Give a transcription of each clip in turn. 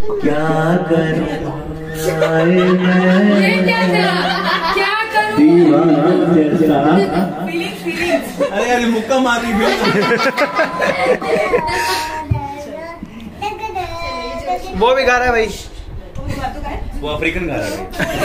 क्या करूं क्या करूं दीवाना जैसा। अरे यार मुक्का मारी भी। वो भी गा रहा है भाई, वो अफ्रीकन गा रहा है।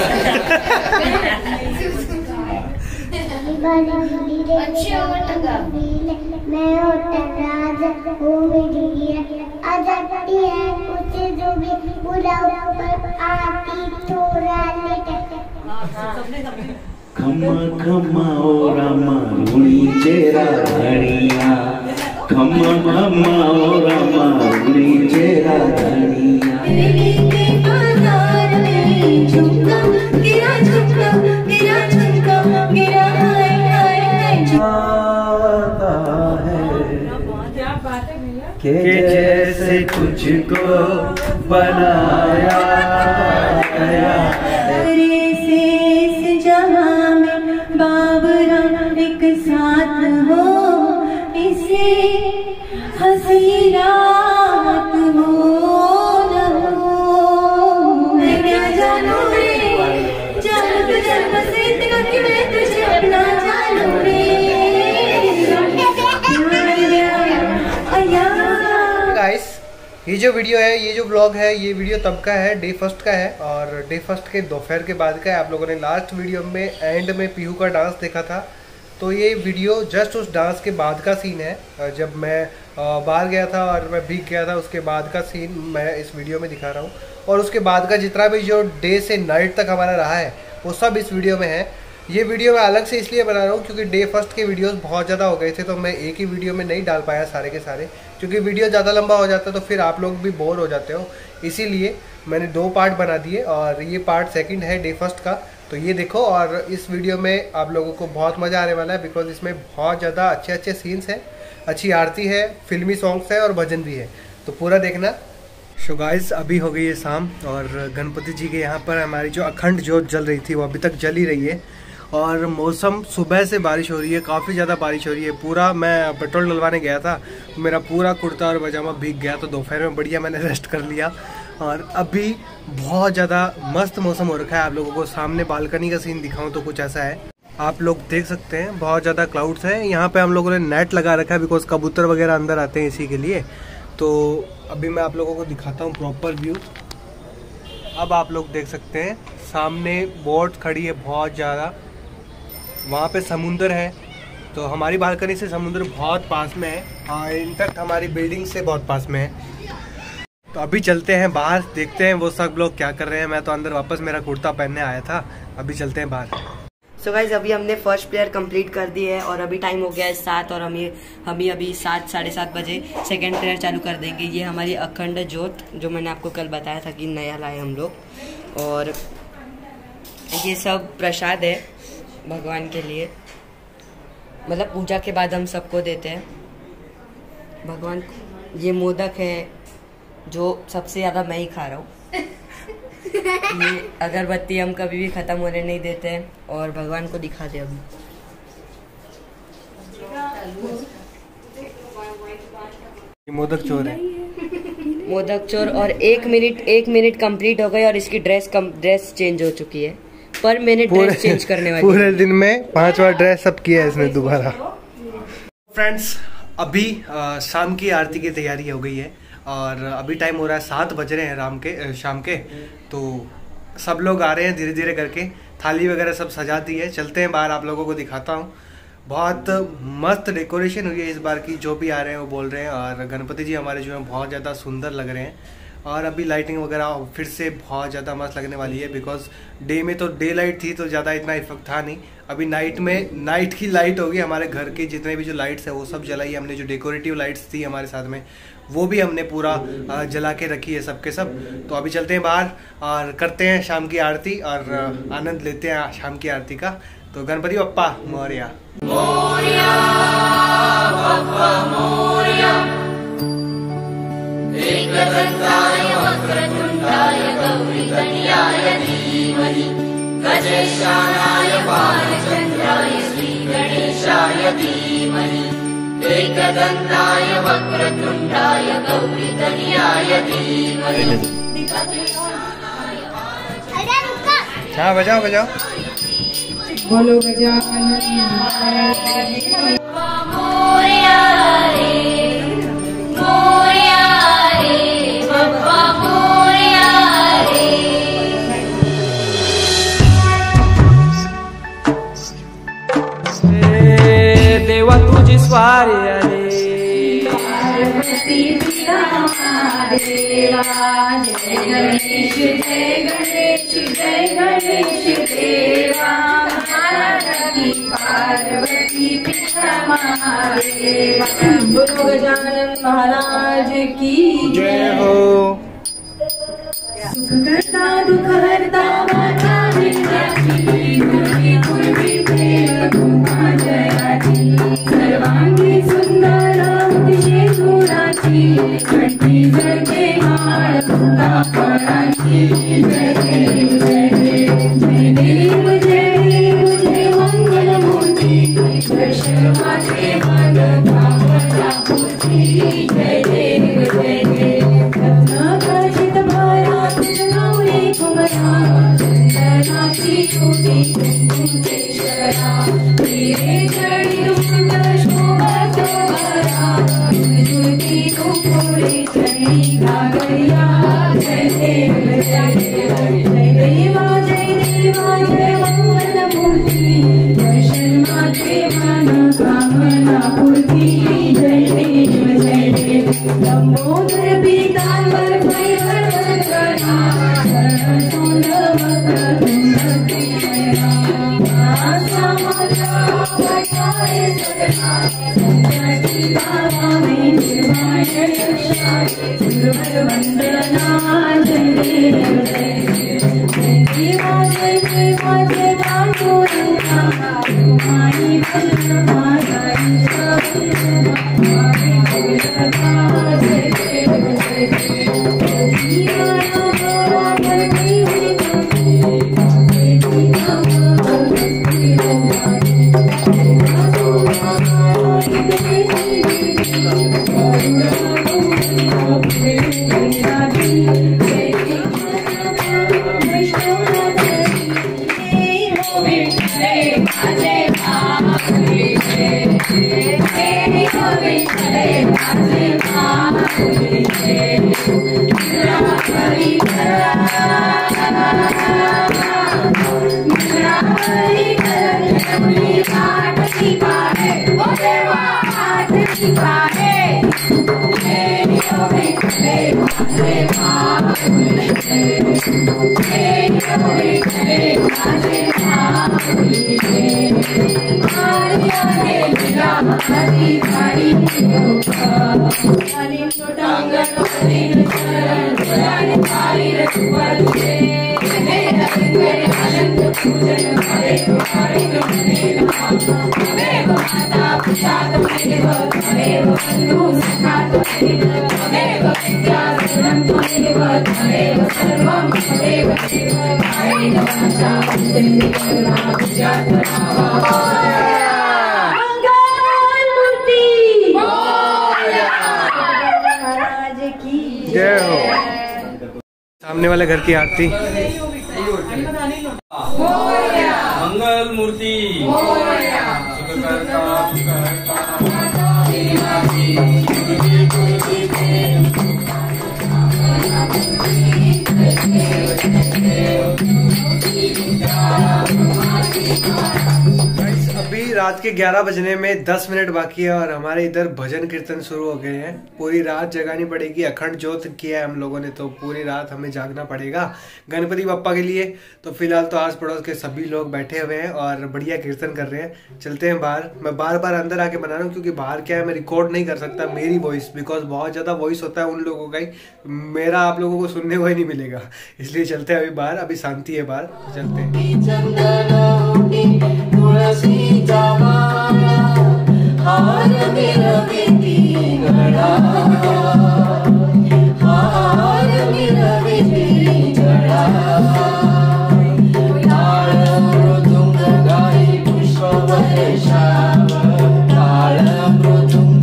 खम्मा खम्मा ओ रामा रूणी चेरा धनिया, खम्मा खम्मा ओ रामा रूणी चेरा धनिया। के जैसे तुझको बनाया गया जहां में बाबरा एक साथ हो, इसे हंसी रात हो न हो। मैं क्या जानू रे, जानू तो जन्म से इतना कि मैं तुझे अपना जानू रे। गाइस ये जो वीडियो है, ये जो व्लॉग है, ये वीडियो तब का है, डे फर्स्ट का है। और डे फर्स्ट के दोपहर के बाद का है। आप लोगों ने लास्ट वीडियो में एंड में पीहू का डांस देखा था, तो ये वीडियो जस्ट उस डांस के बाद का सीन है। जब मैं बाहर गया था और मैं भीग गया था, उसके बाद का सीन मैं इस वीडियो में दिखा रहा हूँ। और उसके बाद का जितना भी जो डे से नाइट तक हमारा रहा है, वो सब इस वीडियो में है। ये वीडियो मैं अलग से इसलिए बना रहा हूँ क्योंकि डे फर्स्ट के वीडियोस बहुत ज़्यादा हो गए थे, तो मैं एक ही वीडियो में नहीं डाल पाया सारे के सारे, क्योंकि वीडियो ज़्यादा लंबा हो जाता है तो फिर आप लोग भी बोर हो जाते हो। इसीलिए मैंने 2 पार्ट बना दिए और ये पार्ट सेकंड है डे फर्स्ट का, तो ये देखो। और इस वीडियो में आप लोगों को बहुत मज़ा आने वाला है, बिकॉज इसमें बहुत ज़्यादा अच्छे अच्छे सीन्स हैं, अच्छी आरती है, फिल्मी सॉन्ग्स है और भजन भी है, तो पूरा देखना। सो गाइस अभी हो गई है शाम और गणपति जी के यहाँ पर हमारी जो अखंड ज्योत जल रही थी वो अभी तक जल ही रही है। और मौसम सुबह से बारिश हो रही है, काफ़ी ज़्यादा बारिश हो रही है। पूरा मैं पेट्रोल डलवाने गया था, मेरा पूरा कुर्ता और पजामा भीग गया, तो दोपहर में बढ़िया मैंने रेस्ट कर लिया। और अभी बहुत ज़्यादा मस्त मौसम हो रखा है। आप लोगों को सामने बालकनी का सीन दिखाऊं तो कुछ ऐसा है, आप लोग देख सकते हैं। बहुत ज़्यादा क्लाउड्स हैं यहाँ पे। हम लोगों ने नेट लगा रखा है बिकॉज कबूतर वगैरह अंदर आते हैं इसी के लिए। तो अभी मैं आप लोगों को दिखाता हूँ प्रॉपर व्यू। अब आप लोग देख सकते हैं सामने बोट खड़ी है बहुत ज़्यादा, वहाँ पे समुंदर है, तो हमारी बालकनी से समुंदर बहुत पास में है, इनफैक्ट हमारी बिल्डिंग से बहुत पास में है। तो अभी चलते हैं बाहर, देखते हैं वो सब लोग क्या कर रहे हैं। मैं तो अंदर वापस मेरा कुर्ता पहनने आया था, अभी चलते हैं बाहर। सो गाइस अभी हमने फर्स्ट प्लेयर कंप्लीट कर दी है और अभी टाइम हो गया है 7 और हम अभी 7 साढ़े 7 बजे सेकेंड प्लेयर चालू कर देंगे। ये हमारी अखंड ज्योत जो मैंने आपको कल बताया था कि नया लाए हम लोग, और ये सब प्रसाद है भगवान के लिए, मतलब पूजा के बाद हम सबको देते हैं भगवान को। ये मोदक है जो सबसे ज़्यादा मैं ही खा रहा हूँ। ये अगरबत्ती हम कभी भी ख़त्म होने नहीं देते हैं और भगवान को दिखा दे अभी। ये मोदक चोर है, मोदक चोर। और 1 मिनट कंप्लीट हो गई और इसकी ड्रेस चेंज हो चुकी है। पर मैंने ड्रेस चेंज करने वाली पूरे दिन में 5 बार ड्रेस अब किया है इसने दोबारा। फ्रेंड्स अभी शाम की आरती की तैयारी हो गई है और अभी टाइम हो रहा है 7 बज रहे हैं शाम के। तो सब लोग आ रहे हैं धीरे धीरे करके, थाली वगैरह सब सजा दी है। चलते हैं बाहर, आप लोगों को दिखाता हूँ। बहुत मस्त डेकोरेशन हुई है इस बार की, जो भी आ रहे हैं वो बोल रहे हैं। और गणपति जी हमारे जो हैं बहुत ज़्यादा सुंदर लग रहे हैं। और अभी लाइटिंग वगैरह फिर से बहुत ज़्यादा मस्त लगने वाली है, बिकॉज डे में तो डे लाइट थी तो ज़्यादा इतना इफेक्ट था नहीं। अभी नाइट में नाइट की लाइट होगी। हमारे घर की जितने भी जो लाइट्स है वो सब जलाई हमने, जो डेकोरेटिव लाइट्स थी हमारे साथ में वो भी हमने पूरा जला के रखी है सबके सब। तो अभी चलते हैं बाहर और करते हैं शाम की आरती और आनंद लेते हैं शाम की आरती का। तो गणपति बप्पा मोरया। मोरया बप्पा मोरया, एकदंताय वक्रतुंडाय गौरीतनयाय धीमहि, गजेशानाय बालचन्द्राय श्रीगणेशाय धीमहि, एकदंताय वक्रतुंडाय गौरीतनयाय धीमहि। हाँ बजाओ बजाओ। बोलो गजानन महाराज की। मोरया रे बप्पा मोरया रे। देवा तुझी स्वारी रे पार्वती पिता महादेवा। जय गणेश जय गणेश जय गणेश देवा। महारानी पार्वती पिता महादेवा। बोलो गजानन महाराज की जय हो। सुख करता दुख हरता माता विंध्याची। पूर्वी पूर्वी प्रेम तुम्हा जयाची। सर्वांगी सुंदर अतिशय सुराची। कंठी जगे हार फुटा फळाची। जय देव जय देव जय देव जय देव जय मंगल मूर्ती। दर्शनाचे मन भावना पूर्ती। जय देव जय देव रत्नाकर्षित भारात गौरी कुमरा। चंदनाची छोटी कुंकुम केशरा। हिरे जडी मुकुट शोभत भरा। झुलती नुपुरे चरणी घागरिया। जय देव जय देव जय देवा जय देवा जय मंगल मूर्ती। दर्शन मात्रे मन कामना पूर्ती। जय देव जय देव लंबोदर पीतांबर पैवर करा। सोंड मकर तुंड प्रियरा। आसा माता पटाए सदना। संजती बाबा में निर्वाण रक्षा। सुरवर वंदना जय देव जय देव जय देवा जय देवा जय पांडुरंगा। तुम्हारी भजन माई सब हमारे कुलगा। जय देव जय देव जीवाना मोरा करती हुई भक्ति। जीवा भक्ति रंगानी। जय हो। सामने वाले घर की आरती। मंगल मूर्ति अभी रात के 11 बजने में 10 मिनट बाकी है और हमारे इधर भजन कीर्तन शुरू हो गए हैं। पूरी रात जगानी पड़ेगी। अखंड ज्योत किया है हम लोगों ने, तो पूरी रात हमें जागना पड़ेगा गणपति बप्पा के लिए। तो फिलहाल तो आस पड़ोस के सभी लोग बैठे हुए हैं और बढ़िया कीर्तन कर रहे हैं। चलते हैं बाहर। मैं बार बार अंदर आके बना रहा हूँ क्योंकि बाहर क्या है, मैं रिकॉर्ड नहीं कर सकता मेरी वॉइस, बिकॉज बहुत ज़्यादा वॉइस होता है उन लोगों का ही, मेरा आप लोगों को सुनने को ही नहीं मिलेगा। इसलिए चलते हैं अभी बाहर। अभी शांति है बाहर, चलते हैं।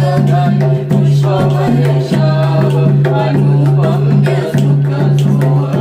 अनुपम्य सुख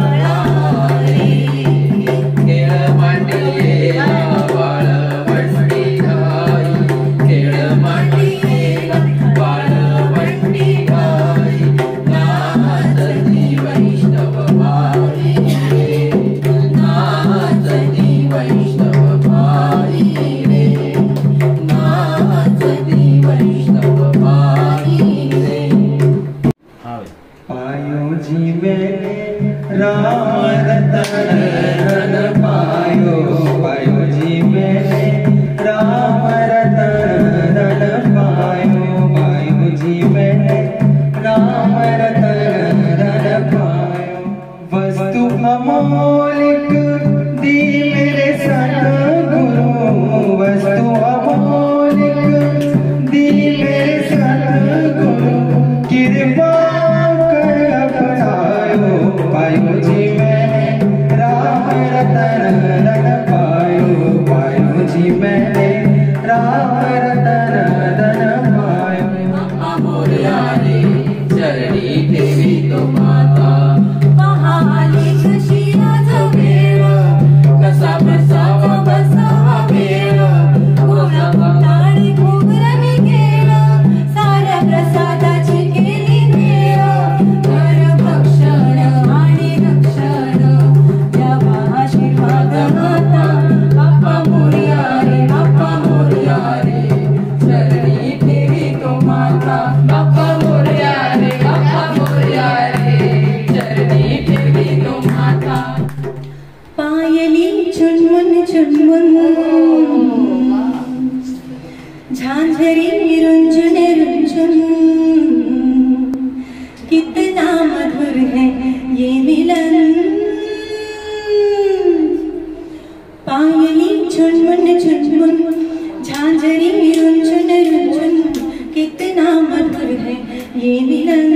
राम रतन धन पायो पायो जी मैंने राम रतन धन पायो पायो जी मैंने राम रतन धन पायो। वस्तु अमोलिक दी मेरे सतगुरु वस्तु अमोलिक दी मेरे सतगुरु कृपा कर अपनायो पायो जी मैंने राम रतन धन पायो पायो जी मैंने राम रतन धन पायो। चरणी देवी तो माता झांझरी रुंझुन रुंझुन कितना मधुर है ये मिलन। पायली झुनमुन झुनमुन झांझरी रुंझुन रुंझुन कितना मधुर है ये मिलन।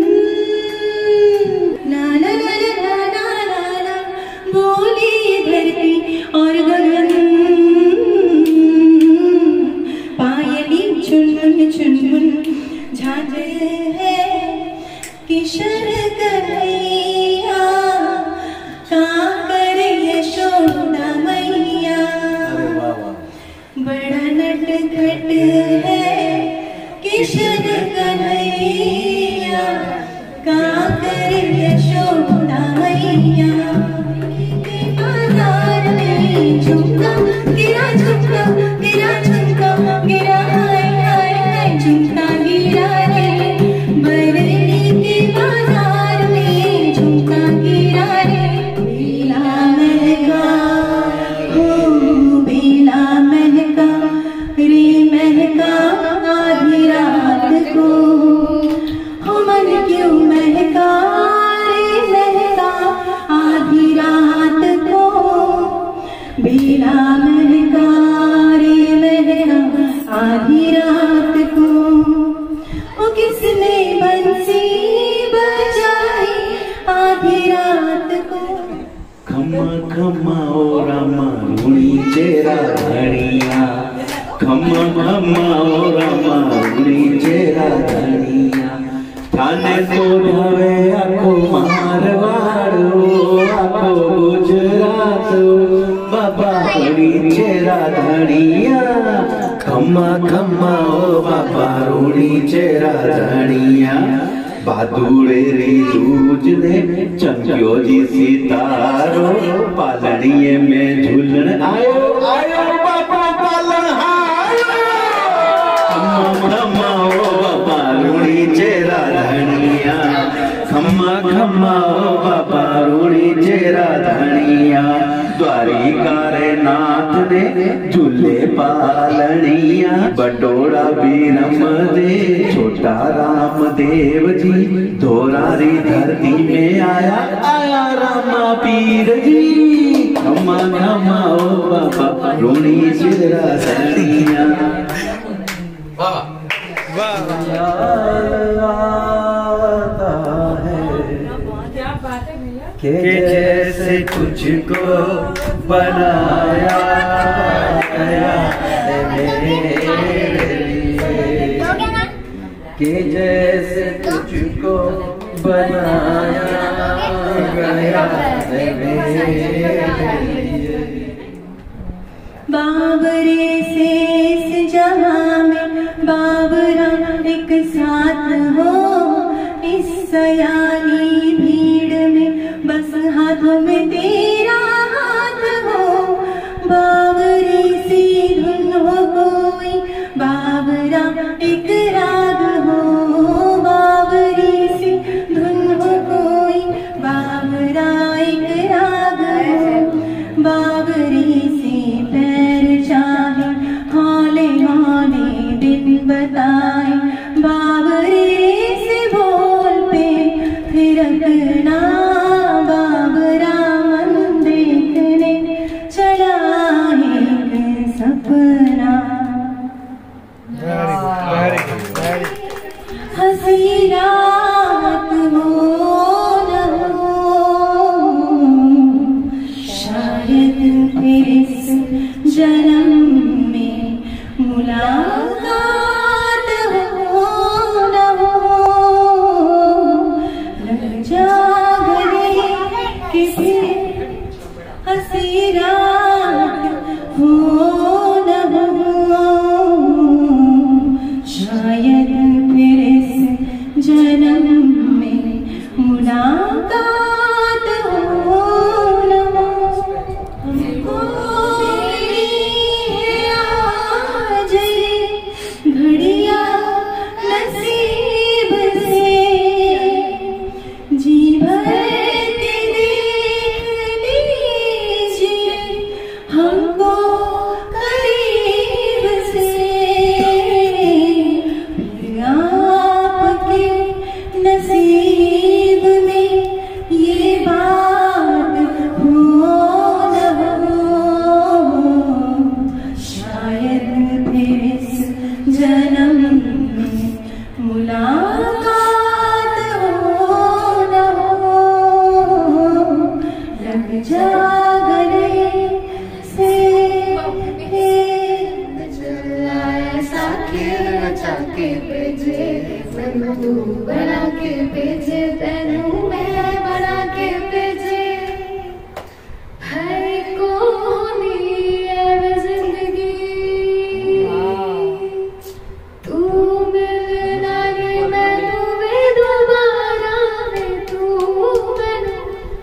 ला ला ला ला ला ला ला बोली धरती और गगन चुनमुन चुनमुन झांझर है किशोर कन्हैया काकर यशोदा मैया। बड़ा नटखट है किशोर कन्हैया काकर यशोदा मैया। बाजार में झुमका गिरा झुमका गिरा झुमका गिरा झुमका गिरा रे बरेली के बाजार में झुमका गिरा रे। बेला महका हो बेला महका रे महका आधी रात को हो मन क्यों महका रे महका आधी रात को। बेला महका रे महका आधी रात को ओ किसने बंसी बजाई आधी रात को। खम्मा खम्मा ओ रामा रुणी चेरा धनिया खम्मा खम्मा ओ रामा रुणी चेरा धनिया। थाने तो ढावे आखो मारवाड़ो आखो गुजरात बाबा रुणी चेरा धनिया। खम्मा खम्मा ओ बाबा रुणी चेरा धनिया। बादुड़े रे जूझ ने चंक्यो जी सितारो पालड़िए में झूलन आयो आयो बाबा पालन हायो। खम्मा खम्मा ओ बाबा रुणी चेरा धनिया खम्मा खम्मा ओ बाबा रुणी चेरा धनिया। द्वारिका रे नाथ ने झूले पालनिया बटोरा बीरम दे छोटा राम देव जी धोरारी धरती में आया आया रामा पीर जी। खम्मा खम्मा ओ बाबा रुणी चेरा धनिया। के जैसे तुझको बनाया गया है मेरे लिए के जैसे तुझको बनाया गया है मेरे लिए। बाबरे से इस जहां में बाबरा एक साथ हो इस सयानी भीड़ में बस हाथों में तेरा हाथ हो। बाबरी सी धुन हो कोई बाबरा एक राग हो बाबरी सी धुन हो कोई बाबरा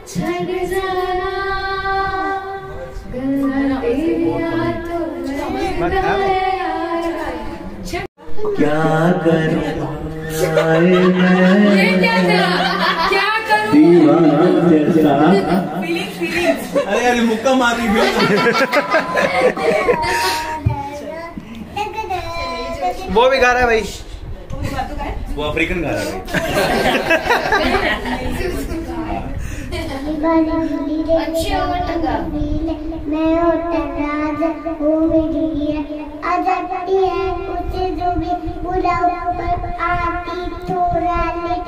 छन जाना क्या करूं दीवाना जैसा। अरे यार मुक्का मारी वो भी गा रहा है भाई, वो अफ्रीकन गा रहा है। मैं वो मेरी आ जाती है उसे जो भी बुलाओ पर आती थोड़ा late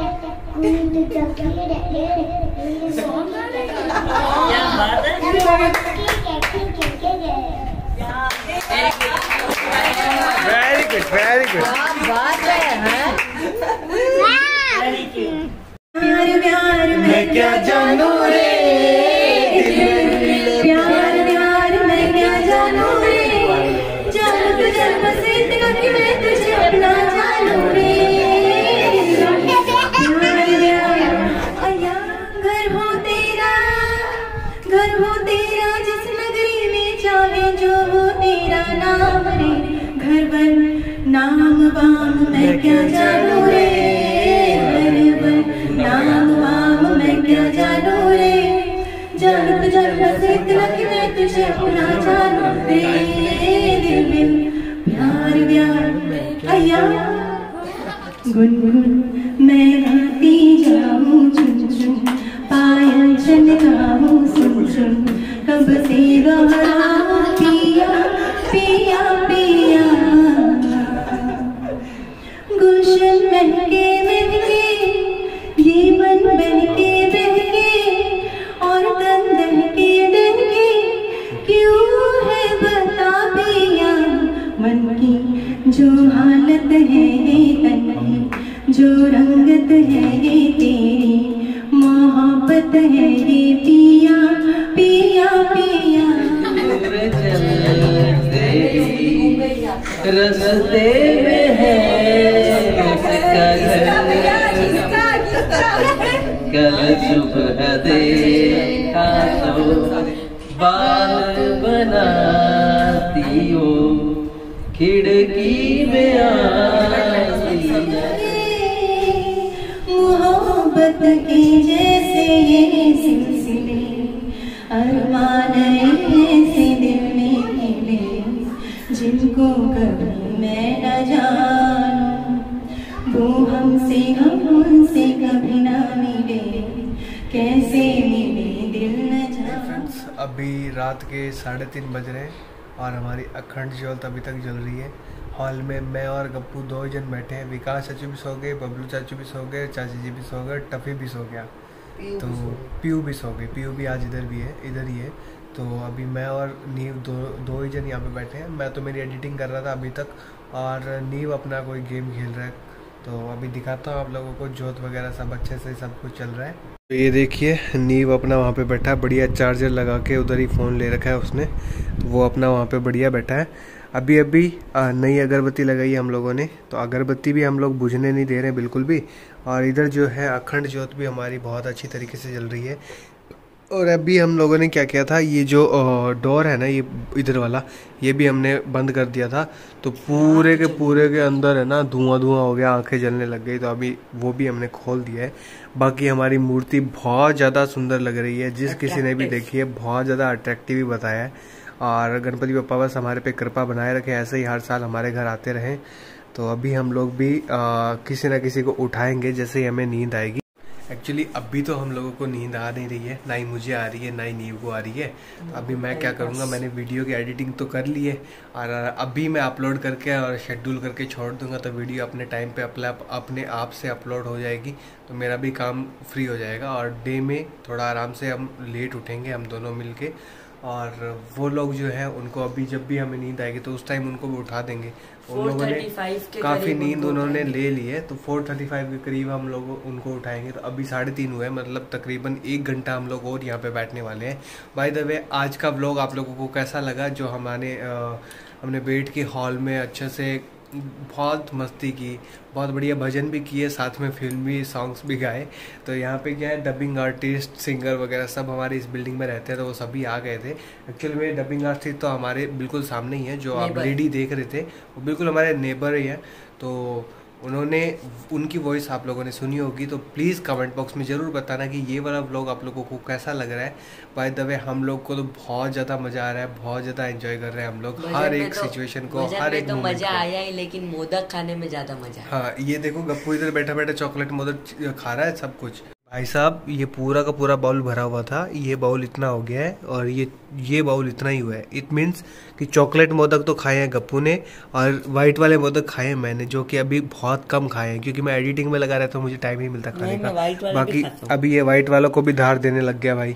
very good very good. प्यार प्यार मैं क्या जानू रे, प्यार प्यार मैं क्या जानू रे, जान तो जन्म से इतना कि मैं तुझे अपना जानू रे। प्यार प्यार आया घर हो तेरा जिस नगरी में जावे जो हो तेरा नाम रे। घर बन नाम बाम मैं क्या जानू रे, घर बन नाम बाम मैं क्या जानू रे, जान तो जन्म से इतना कि मैं तुझे अपना जानू रे। दिल में प्यार प्यार आया गुनगुन मैं गाती जाऊं चुन चुन, पायल चलगाऊं सुन सुन, कब से गहराऊं पिया पिया पिया। गुलशन महके महके ये मन बहके बहके और तन दहके दहके, क्यों है बता पिया। मन की जो हालत है ये तन की, जो रंगत है ये तेरी मोहब्बत है ये पिया पिया पिया। रस्ते में है कल सुबह देखा तो बात बनाती हो, खिड़की में आती मोहब्बत के जैसे ये सिलसिले, अरमान ऐसे दिल में खिले, जिनको कभी मैं न जानूं, वो हमसे हम उनसे कभी ना मिले, कैसे मिले दिल न जानूं। अभी रात के 3:30 बज रहे हैं और हमारी अखंड ज्योत अभी तक जल रही है। हॉल में मैं और गप्पू 2 जन बैठे हैं, विकास चाचू भी सो गए, बबलू चाचू भी सो गए, चाची जी भी सो गए, टफी भी सो गया, तो पीयू भी सो गई। पीयू भी आज इधर ही है। तो अभी मैं और नीव दो ही जन यहाँ पे बैठे हैं। मैं तो मेरी एडिटिंग कर रहा था अभी तक और नीव अपना कोई गेम खेल रहा है। तो अभी दिखाता हूँ आप लोगों को, जोत वगैरह सब अच्छे से सब कुछ चल रहा है। तो ये देखिए नीव अपना वहाँ पे बैठा है, बढ़िया चार्जर लगा के, उधर ही फ़ोन ले रखा है उसने, तो वो अपना वहाँ पे बढ़िया बैठा है। अभी नई अगरबत्ती लगाई है हम लोगों ने, तो अगरबत्ती भी हम लोग बुझने नहीं दे रहे हैं बिल्कुल भी। और इधर जो है अखंड ज्योत भी हमारी बहुत अच्छी तरीके से जल रही है। और अभी हम लोगों ने क्या किया था, ये जो डोर है ना, ये इधर वाला, ये भी हमने बंद कर दिया था, तो पूरे के अंदर है ना धुआं हो गया, आंखें जलने लग गई, तो अभी वो भी हमने खोल दिया है। बाकी हमारी मूर्ति बहुत ज़्यादा सुंदर लग रही है, जिस किसी ने भी देखी है बहुत ज़्यादा अट्रैक्टिव ही बताया है। और गणपति बप्पा बस हमारे पे कृपा बनाए रखे, ऐसे ही हर साल हमारे घर आते रहें। तो अभी हम लोग भी किसी न किसी को उठाएंगे जैसे ही हमें नींद आएगी। एक्चुअली अभी तो हम लोगों को नींद आ नहीं रही है, ना ही मुझे आ रही है ना ही नीव को आ रही है। तो अभी मैं क्या करूँगा, मैंने वीडियो की एडिटिंग तो कर ली है और अभी मैं अपलोड करके और शेड्यूल करके छोड़ दूंगा, तो वीडियो अपने टाइम पे अपने आप से अपलोड हो जाएगी, तो मेरा भी काम फ्री हो जाएगा। और डे में थोड़ा आराम से हम लेट उठेंगे हम दोनों मिल के, और वो लोग जो है उनको अभी जब भी हमें नींद आएगी तो उस टाइम उनको भी उठा देंगे। उन लोगों ने काफ़ी नींद उन्होंने ले ली है, तो 4:35 के करीब हम लोग उनको उठाएंगे। तो अभी 3:30 हुए, मतलब तकरीबन 1 घंटा हम लोग और यहाँ पे बैठने वाले हैं। बाय द वे, आज का व्लॉग आप लोगों को कैसा लगा, जो हमने बैठ के हॉल में अच्छे से बहुत मस्ती की, बहुत बढ़िया भजन भी किए, साथ में फिल्मी सॉन्ग्स भी गाए। तो यहाँ पे क्या है, डबिंग आर्टिस्ट, सिंगर वगैरह सब हमारे इस बिल्डिंग में रहते हैं, तो वो सभी आ गए थे। एक्चुअली में डबिंग आर्टिस्ट तो हमारे बिल्कुल सामने ही है, जो आप लेडी देख रहे थे वो बिल्कुल हमारे नेबर ही है। तो उन्होंने उनकी वॉइस आप लोगों ने सुनी होगी, तो प्लीज़ कमेंट बॉक्स में ज़रूर बताना कि ये वाला व्लॉग आप लोगों को कैसा लग रहा है। बाय द वे हम लोग को तो बहुत ज़्यादा मज़ा आ रहा है, बहुत ज़्यादा एंजॉय कर रहे हैं हम लोग हर एक सिचुएशन को, हर एक मोमेंट को। मज़ा आया ही, लेकिन मोदक खाने में ज़्यादा मज़ा। हाँ, ये देखो गप्पू इधर बैठा बैठा चॉकलेट मोदक खा रहा है सब कुछ। भाई साहब ये पूरा का पूरा बाउल भरा हुआ था, ये बाउल इतना हो गया है और ये बाउल इतना ही हुआ है। इट मीन्स कि चॉकलेट मोदक तो खाए हैं गप्पू ने और वाइट वाले मोदक खाए हैं मैंने, जो कि अभी बहुत कम खाए हैं क्योंकि मैं एडिटिंग में लगा रहता हूँ, मुझे टाइम नहीं मिलता खाने का। बाकी अभी ये वाइट वालों को भी धार देने लग गया भाई।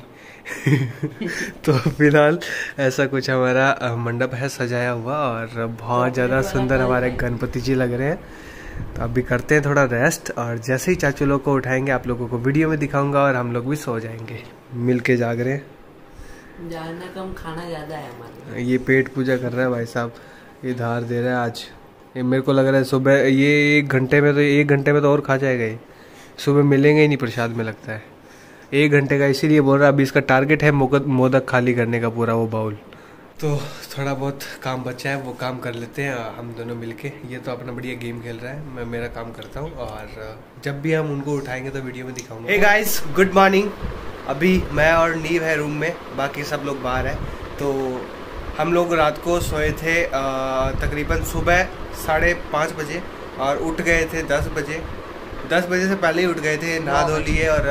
तो फिलहाल ऐसा कुछ हमारा मंडप है सजाया हुआ और बहुत ज़्यादा सुंदर हमारे गणपति जी लग रहे हैं। तो अभी करते हैं थोड़ा रेस्ट और जैसे ही चाचू लोग को उठाएंगे आप लोगों को वीडियो में दिखाऊंगा और हम लोग भी सो जाएंगे। मिल के जाग रहे हैं, जागना कम खाना ज़्यादा है हमारा। ये पेट पूजा कर रहा है भाई साहब, ये धार दे रहा है आज। ये मेरे को लग रहा है सुबह ये 1 घंटे में तो और खा जाएगा ये, सुबह मिलेंगे ही नहीं प्रसाद में लगता है। 1 घंटे का इसीलिए बोल रहा है। अभी इसका टारगेट है मोदक खाली करने का पूरा वो बाउल। तो थोड़ा बहुत काम बचा है वो काम कर लेते हैं हम दोनों मिलके। ये तो अपना बढ़िया गेम खेल रहा है, मैं मेरा काम करता हूँ और जब भी हम उनको उठाएंगे तो वीडियो में दिखाऊंगा। Hey guys, good morning. अभी मैं और नीव है रूम में, बाकी सब लोग बाहर है। तो हम लोग रात को सोए थे तकरीबन सुबह 5:30 बजे और उठ गए थे 10 बजे। 10 बजे से पहले ही उठ गए थे, नहा धो लिए और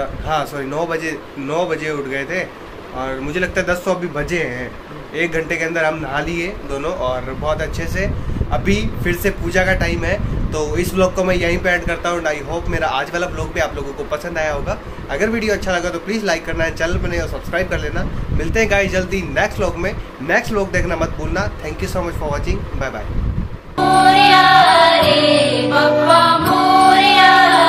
9 बजे उठ गए थे और मुझे लगता है 10 तो अभी बजे हैं। 1 घंटे के अंदर हम नहा लिए दोनों और बहुत अच्छे से। अभी फिर से पूजा का टाइम है, तो इस व्लॉग को मैं यहीं पे एंड करता हूँ। आई होप मेरा आज वाला व्लॉग भी आप लोगों को पसंद आया होगा। अगर वीडियो अच्छा लगा तो प्लीज़ लाइक करना है, चैनल बने और सब्सक्राइब कर लेना। मिलते हैं गाइस जल्दी नेक्स्ट व्लॉग में। नेक्स्ट व्लॉग देखना मत भूलना। Thank you so much for watching, bye bye.